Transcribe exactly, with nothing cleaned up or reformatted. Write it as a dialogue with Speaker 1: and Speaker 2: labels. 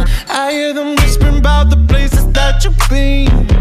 Speaker 1: I hear them whispering about the places that you've been.